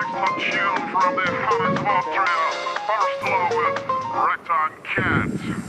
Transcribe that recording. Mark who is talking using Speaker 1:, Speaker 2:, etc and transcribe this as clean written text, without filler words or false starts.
Speaker 1: next tune from the Famous Wolf Trio. First flow with Recton Cat.